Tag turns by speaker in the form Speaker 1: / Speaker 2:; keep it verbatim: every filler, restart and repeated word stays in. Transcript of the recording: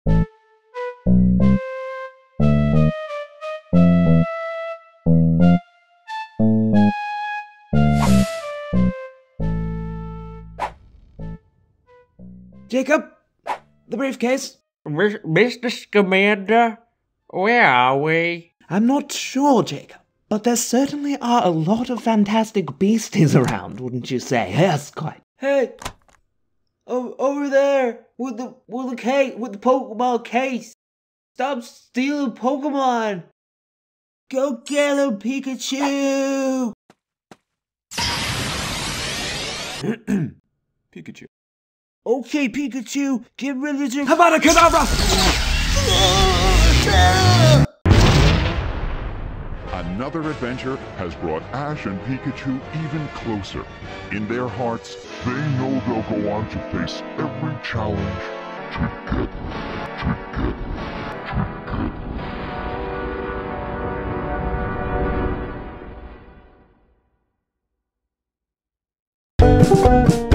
Speaker 1: Jacob! The briefcase!
Speaker 2: Mister Scamander, where are we?
Speaker 1: I'm not sure, Jacob, but there certainly are a lot of fantastic beasties around, wouldn't you say? Yes, quite. Hey! O over there! With the, with the case, with the Pokemon case! Stop stealing Pokemon! Go get him, Pikachu! Pikachu. Okay, Pikachu, get ready to— Havana Kedavra!
Speaker 3: Another adventure has brought Ash and Pikachu even closer. In their hearts, they know they'll go on to face every challenge together, together, together.